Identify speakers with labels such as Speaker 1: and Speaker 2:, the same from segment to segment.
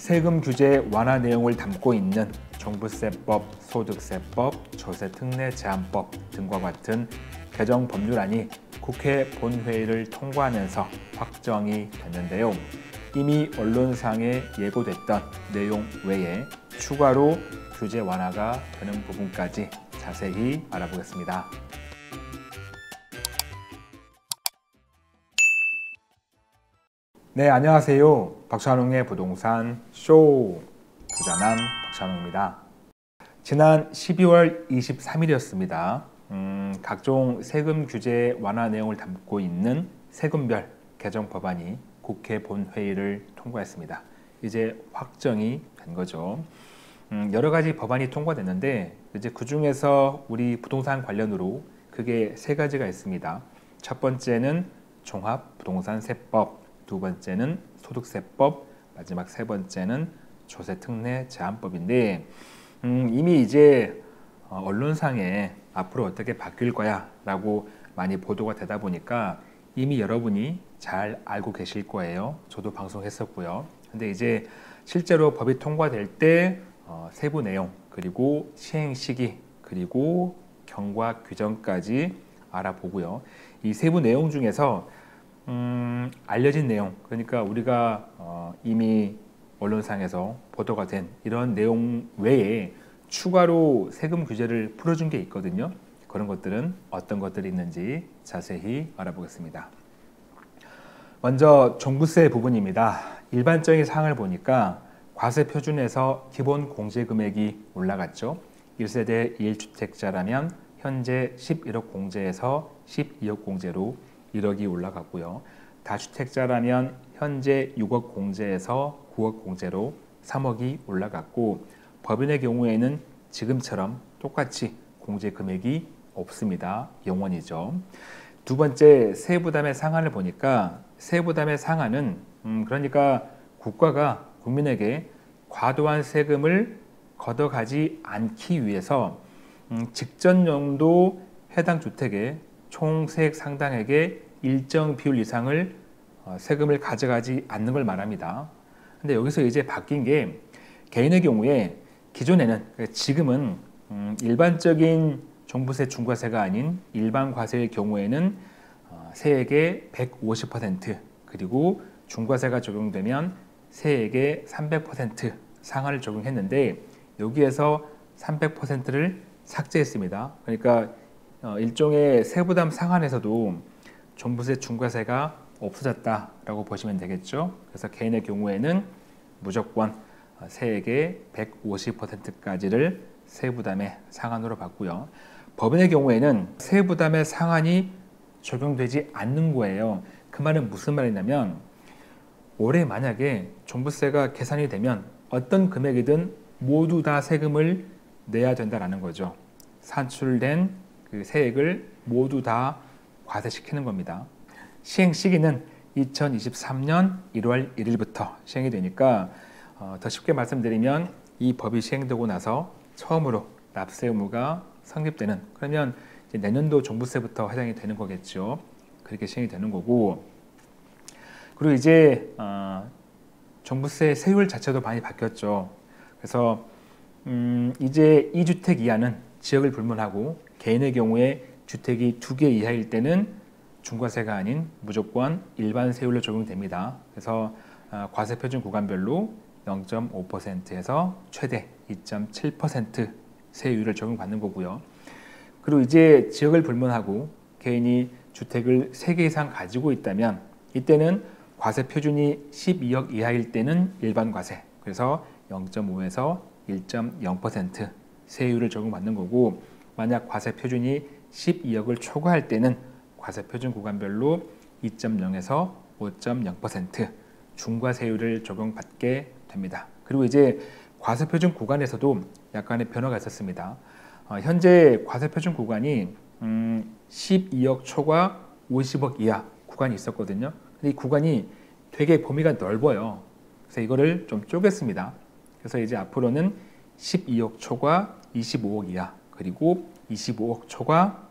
Speaker 1: 세금 규제 완화 내용을 담고 있는 종부세법, 소득세법, 조세특례 제한법 등과 같은 개정 법률안이 국회 본회의를 통과하면서 확정이 됐는데요. 이미 언론상에 예고됐던 내용 외에 추가로 규제 완화가 되는 부분까지 자세히 알아보겠습니다. 네, 안녕하세요. 박찬웅의 부동산 쇼 부자남 박찬웅입니다. 지난 12월 23일이었습니다. 각종 세금 규제 완화 내용을 담고 있는 세금별 개정 법안이 국회 본회의를 통과했습니다. 이제 확정이 된 거죠. 여러 가지 법안이 통과됐는데 이제 그 중에서 우리 부동산 관련으로 크게 세 가지가 있습니다. 첫 번째는 종합부동산세법, 두 번째는 소득세법, 마지막 세 번째는 조세특례 제한법인데 이미 이제 언론상에 앞으로 어떻게 바뀔 거야 라고 많이 보도가 되다 보니까 이미 여러분이 잘 알고 계실 거예요. 저도 방송했었고요. 근데 이제 실제로 법이 통과될 때 세부 내용, 그리고 시행 시기, 그리고 경과 규정까지 알아보고요. 이 세부 내용 중에서 알려진 내용, 그러니까 우리가 이미 언론상에서 보도가 된 이런 내용 외에 추가로 세금 규제를 풀어준 게 있거든요. 그런 것들은 어떤 것들이 있는지 자세히 알아보겠습니다. 먼저 종부세 부분입니다. 일반적인 사항을 보니까 과세 표준에서 기본 공제 금액이 올라갔죠. 1세대 1주택자라면 현재 11억 공제에서 12억 공제로 1억이 올라갔고요. 다주택자라면 현재 6억 공제에서 9억 공제로 3억이 올라갔고, 법인의 경우에는 지금처럼 똑같이 공제 금액이 없습니다. 0원이죠. 두 번째, 세부담의 상한을 보니까 세부담의 상한은 그러니까 국가가 국민에게 과도한 세금을 걷어가지 않기 위해서 직전 연도 해당 주택의 총 세액 상당액의 일정 비율 이상을 세금을 가져가지 않는 걸 말합니다. 근데 여기서 이제 바뀐 게 개인의 경우에 기존에는, 지금은 일반적인 종부세 중과세가 아닌 일반 과세의 경우에는 세액의 150% 그리고 중과세가 적용되면 세액의 300% 상한을 적용했는데 여기에서 300%를 삭제했습니다. 그러니까 일종의 세부담 상한에서도 종부세 중과세가 없어졌다라고 보시면 되겠죠. 그래서 개인의 경우에는 무조건 세액의 150%까지를 세부담의 상한으로 봤고요. 법인의 경우에는 세부담의 상한이 적용되지 않는 거예요. 그 말은 무슨 말이냐면 올해 만약에 종부세가 계산이 되면 어떤 금액이든 모두 다 세금을 내야 된다라는 거죠. 산출된 그 세액을 모두 다 과세시키는 겁니다. 시행 시기는 2023년 1월 1일부터 시행이 되니까 더 쉽게 말씀드리면 이 법이 시행되고 나서 처음으로 납세 의무가 성립되는, 그러면 이제 내년도 종부세부터 해당이 되는 거겠죠. 그렇게 시행이 되는 거고, 그리고 이제 종부세 세율 자체도 많이 바뀌었죠. 그래서 이제 2주택 이하는 지역을 불문하고 개인의 경우에 주택이 2개 이하일 때는 중과세가 아닌 무조건 일반 세율로 적용됩니다. 그래서 과세 표준 구간별로 0.5%에서 최대 2.7% 세율을 적용받는 거고요. 그리고 이제 지역을 불문하고 개인이 주택을 3개 이상 가지고 있다면 이때는 과세 표준이 12억 이하일 때는 일반 과세, 그래서 0.5에서 1.0% 세율을 적용받는 거고, 만약 과세 표준이 12억을 초과할 때는 과세 표준 구간별로 2.0에서 5.0% 중과세율을 적용받게 됩니다. 그리고 이제 과세 표준 구간에서도 약간의 변화가 있었습니다. 현재 과세 표준 구간이 12억 초과 50억 이하 구간이 있었거든요. 근데 이 구간이 되게 범위가 넓어요. 그래서 이거를 좀 쪼갰습니다. 그래서 이제 앞으로는 12억 초과 25억 이하, 그리고 25억 초과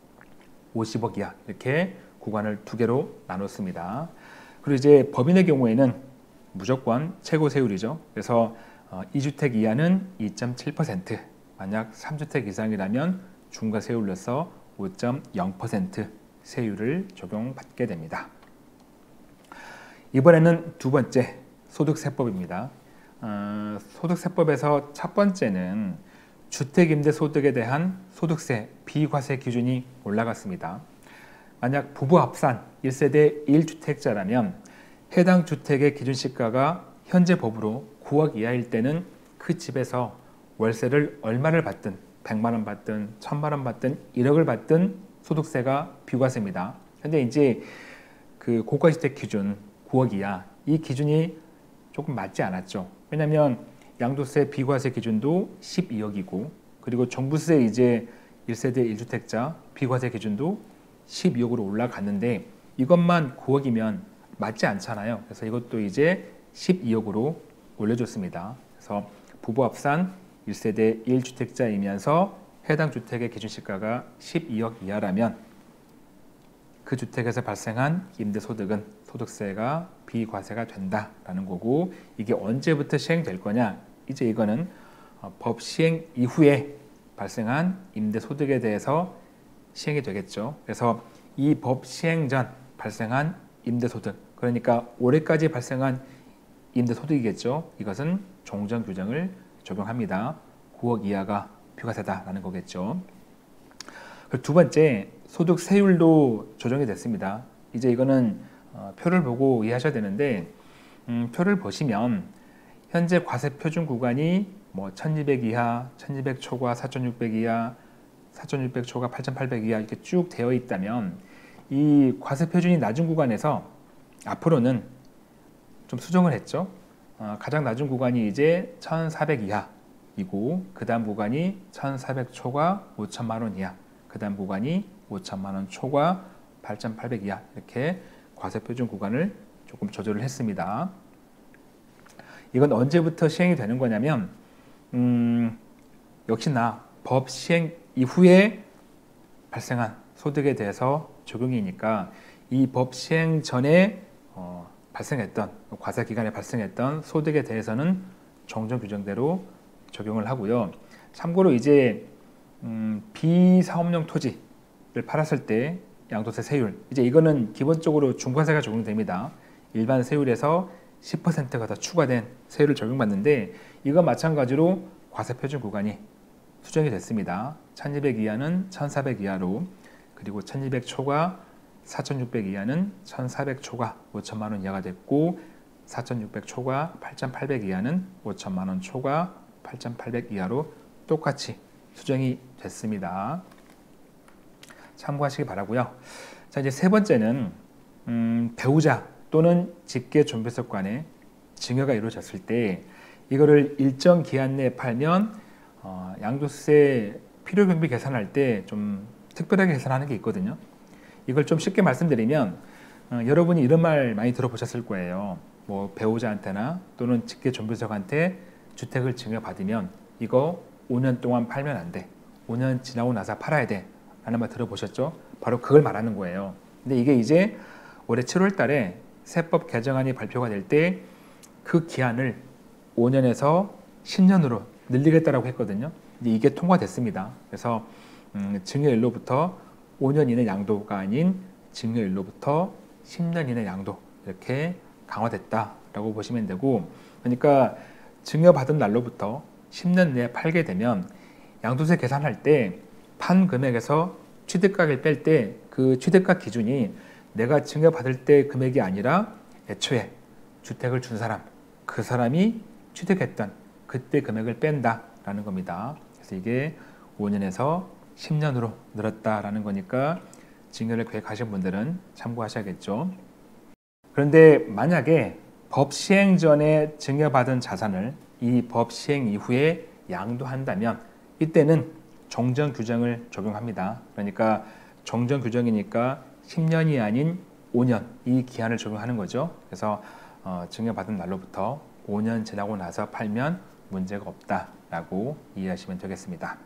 Speaker 1: 50억 이하, 이렇게 구간을 두 개로 나눴습니다. 그리고 이제 법인의 경우에는 무조건 최고 세율이죠. 그래서 2주택 이하는 2.7%, 만약 3주택 이상이라면 중과 세율로서 5.0% 세율을 적용받게 됩니다. 이번에는 두 번째 소득세법입니다. 소득세법에서 첫 번째는 주택임대소득에 대한 소득세 비과세 기준이 올라갔습니다. 만약 부부 합산 1세대 1주택자라면 해당 주택의 기준시가가 현재 법으로 9억 이하일 때는 그 집에서 월세를 얼마를 받든 100만 원 받든 1000만 원 받든 1억을 받든 소득세가 비과세입니다. 근데 이제 그 고가주택 기준 9억 이하 이 기준이 조금 맞지 않았죠. 왜냐하면 양도세 비과세 기준도 12억이고 그리고 종부세 이제 1세대 1주택자 비과세 기준도 12억으로 올라갔는데 이것만 9억이면 맞지 않잖아요. 그래서 이것도 이제 12억으로 올려줬습니다. 그래서 부부 합산 1세대 1주택자이면서 해당 주택의 기준시가가 12억 이하라면 그 주택에서 발생한 임대소득은 소득세가 비과세가 된다라는 거고, 이게 언제부터 시행될 거냐? 이제 이거는 법 시행 이후에 발생한 임대소득에 대해서 시행이 되겠죠. 그래서 이 법 시행 전 발생한 임대소득, 그러니까 올해까지 발생한 임대소득이겠죠. 이것은 종전규정을 적용합니다. 9억 이하가 비과세다라는 거겠죠. 두 번째, 소득세율도 조정이 됐습니다. 이제 이거는 표를 보고 이해하셔야 되는데, 표를 보시면 현재 과세 표준 구간이 뭐 1200 이하, 1200 초과, 4600 이하, 4600 초과, 8800 이하 이렇게 쭉 되어 있다면 이 과세 표준이 낮은 구간에서 앞으로는 좀 수정을 했죠. 가장 낮은 구간이 이제 1400 이하이고 그 다음 구간이 1400 초과 5천만 원 이하, 그 다음 구간이 5천만 원 초과 8800 이하, 이렇게 과세 표준 구간을 조금 조절을 했습니다. 이건 언제부터 시행이 되는 거냐면 역시나 법 시행 이후에 발생한 소득에 대해서 적용이니까 이 법 시행 전에 발생했던 과세 기간에 발생했던 소득에 대해서는 종전 규정대로 적용을 하고요. 참고로 이제 비사업용 토지를 팔았을 때 양도세 세율, 이제 이거는 기본적으로 중과세가 적용됩니다. 일반 세율에서 10%가 더 추가된 세율을 적용받는데 이거 마찬가지로 과세 표준 구간이 수정이 됐습니다. 1200 이하는 1400 이하로, 그리고 1200 초과 4600 이하는 1400 초과 5천만 원 이하가 됐고 4600 초과 8800 이하는 5천만 원 초과 8800 이하로 똑같이 수정이 됐습니다. 참고하시기 바라고요. 자, 이제 세 번째는 배우자 또는 직계 존폐속 간에 증여가 이루어졌을 때 이거를 일정 기한 내에 팔면 양도세 필요경비 계산할 때 좀 특별하게 계산하는 게 있거든요. 이걸 좀 쉽게 말씀드리면 여러분이 이런 말 많이 들어보셨을 거예요. 뭐 배우자한테나 또는 직계 존폐속한테 주택을 증여받으면 이거 5년 동안 팔면 안 돼. 5년 지나고 나서 팔아야 돼. 라는 말 들어보셨죠? 바로 그걸 말하는 거예요. 근데 이게 이제 올해 7월 달에 세법 개정안이 발표가 될 때 그 기한을 5년에서 10년으로 늘리겠다라고 했거든요. 근데 이게 통과됐습니다. 그래서 증여일로부터 5년 이내 양도가 아닌 증여일로부터 10년 이내 양도, 이렇게 강화됐다라고 보시면 되고, 그러니까 증여받은 날로부터 10년 내에 팔게 되면 양도세 계산할 때 판 금액에서 취득가액을 뺄 때 그 취득가 기준이 내가 증여받을 때 금액이 아니라 애초에 주택을 준 사람, 그 사람이 취득했던 그때 금액을 뺀다라는 겁니다. 그래서 이게 5년에서 10년으로 늘었다라는 거니까 증여를 계획하신 분들은 참고하셔야겠죠. 그런데 만약에 법 시행 전에 증여받은 자산을 이 법 시행 이후에 양도한다면 이때는 종전 규정을 적용합니다. 그러니까 종전 규정이니까 10년이 아닌 5년 이 기한을 적용하는 거죠. 그래서 증여받은 날로부터 5년 지나고 나서 팔면 문제가 없다라고 이해하시면 되겠습니다.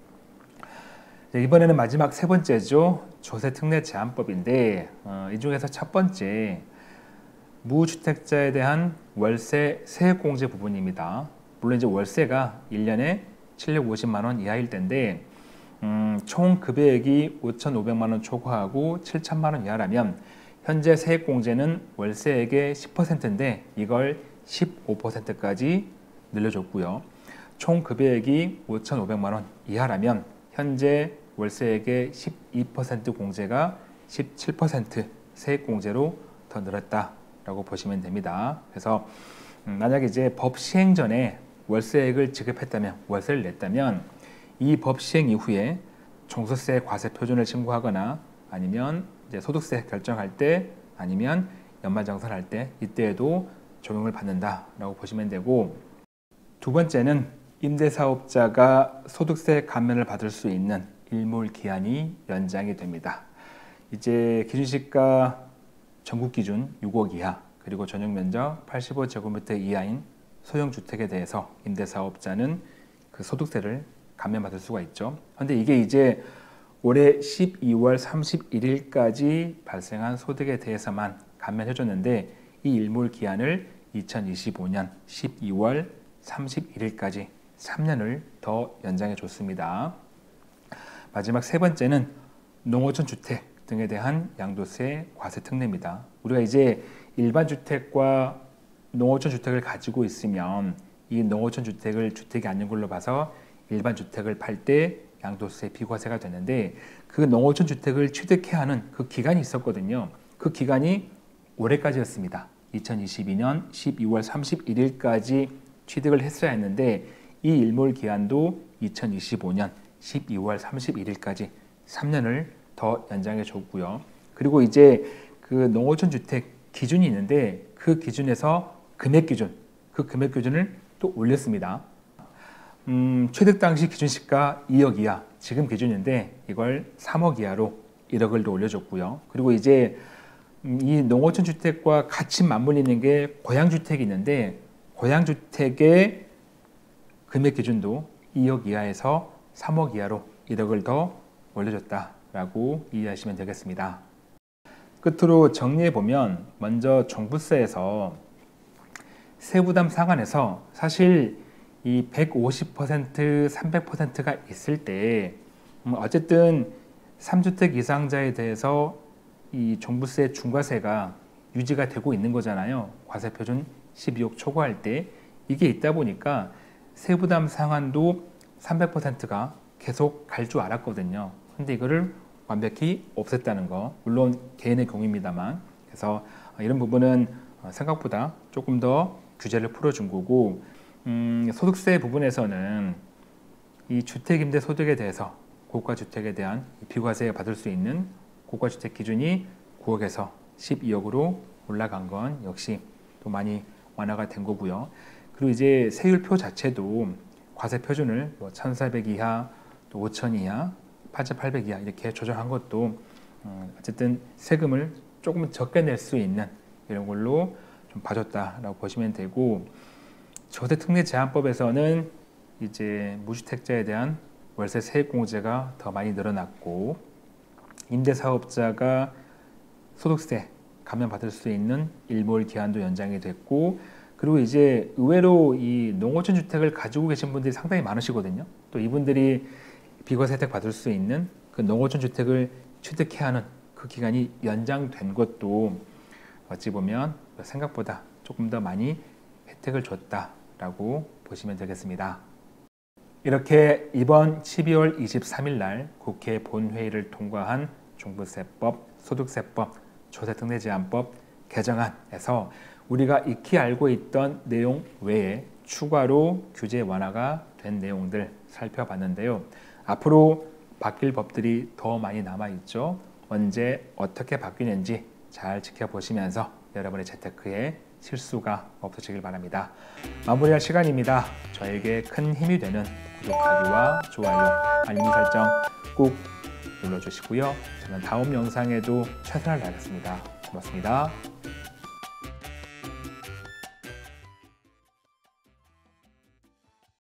Speaker 1: 이번에는 마지막 세 번째죠. 조세특례 제한법인데 이 중에서 첫 번째 무주택자에 대한 월세 세액공제 부분입니다. 물론 이제 월세가 1년에 750만 원 이하일 텐데 총 급여액이 5,500만 원 초과하고 7,000만 원 이하라면 현재 세액공제는 월세액의 10%인데 이걸 15%까지 늘려줬고요. 총 급여액이 5,500만 원 이하라면 현재 월세액의 12% 공제가 17% 세액공제로 더 늘었다라고 보시면 됩니다. 그래서 만약에 이제 법 시행 전에 월세액을 지급했다면, 월세를 냈다면 이 법 시행 이후에 종소세 과세 표준을 신고하거나 아니면 이제 소득세 결정할 때 아니면 연말정산할 때 이때에도 적용을 받는다라고 보시면 되고, 두 번째는 임대사업자가 소득세 감면을 받을 수 있는 일몰 기한이 연장이 됩니다. 이제 기준시가 전국 기준 6억 이하 그리고 전용 면적 85제곱미터 이하인 소형주택에 대해서 임대사업자는 그 소득세를 감면받을 수가 있죠. 그런데 이게 이제 올해 12월 31일까지 발생한 소득에 대해서만 감면해줬는데 이 일몰 기한을 2025년 12월 31일까지 3년을 더 연장해 줬습니다. 마지막 세 번째는 농어촌 주택 등에 대한 양도세 과세 특례입니다. 우리가 이제 일반 주택과 농어촌 주택을 가지고 있으면 이 농어촌 주택을 주택이 아닌 걸로 봐서 일반 주택을 팔 때 양도세 비과세가 되는데, 그 농어촌 주택을 취득해야 하는 그 기간이 있었거든요. 그 기간이 올해까지였습니다. 2022년 12월 31일까지 취득을 했어야 했는데 이 일몰 기한도 2025년 12월 31일까지 3년을 더 연장해 줬고요. 그리고 이제 그 농어촌 주택 기준이 있는데 그 기준에서 금액 기준을 또 올렸습니다. 취득 당시 기준시가 2억 이하, 지금 기준인데 이걸 3억 이하로 1억을 더 올려줬고요. 그리고 이제 이 농어촌 주택과 같이 맞물리는 게 고양주택이 있는데 고양주택의 금액 기준도 2억 이하에서 3억 이하로 1억을 더 올려줬다라고 이해하시면 되겠습니다. 끝으로 정리해보면 먼저 종부세에서 세부담 상한에서 사실 이 150%, 300%가 있을 때 어쨌든 3주택 이상자에 대해서 이 종부세 중과세가 유지가 되고 있는 거잖아요. 과세표준 12억 초과할 때 이게 있다 보니까 세부담 상한도 300%가 계속 갈 줄 알았거든요. 근데 이거를 완벽히 없앴다는 거, 물론 개인의 경우입니다만, 그래서 이런 부분은 생각보다 조금 더 규제를 풀어준 거고, 소득세 부분에서는 이 주택임대 소득에 대해서 고가주택에 대한 비과세 받을 수 있는 고가주택 기준이 9억에서 12억으로 올라간 건 역시 또 많이 완화가 된 거고요. 그리고 이제 세율표 자체도 과세 표준을 1,400 이하, 또 5,000 이하, 8,800 이하 이렇게 조정한 것도 어쨌든 세금을 조금 적게 낼 수 있는 이런 걸로 좀 봐줬다라고 보시면 되고, 조세특례 제한법에서는 이제 무주택자에 대한 월세 세액공제가 더 많이 늘어났고, 임대사업자가 소득세 감면받을 수 있는 일몰 기한도 연장이 됐고, 그리고 이제 의외로 이 농어촌 주택을 가지고 계신 분들이 상당히 많으시거든요. 또 이분들이 비과세 혜택 받을 수 있는 그 농어촌 주택을 취득해야 하는 그 기간이 연장된 것도 어찌 보면 생각보다 조금 더 많이 혜택을 줬다라고 보시면 되겠습니다. 이렇게 이번 12월 23일 날 국회 본회의를 통과한 종부세법, 소득세법, 조세특례제한법 개정안에서 우리가 익히 알고 있던 내용 외에 추가로 규제 완화가 된 내용들 살펴봤는데요. 앞으로 바뀔 법들이 더 많이 남아있죠. 언제 어떻게 바뀌는지 잘 지켜보시면서 여러분의 재테크에 실수가 없으시길 바랍니다. 마무리할 시간입니다. 저에게 큰 힘이 되는 구독하기와 좋아요, 알림 설정 꼭 눌러주시고요. 저는 다음 영상에도 최선을 다하겠습니다. 고맙습니다.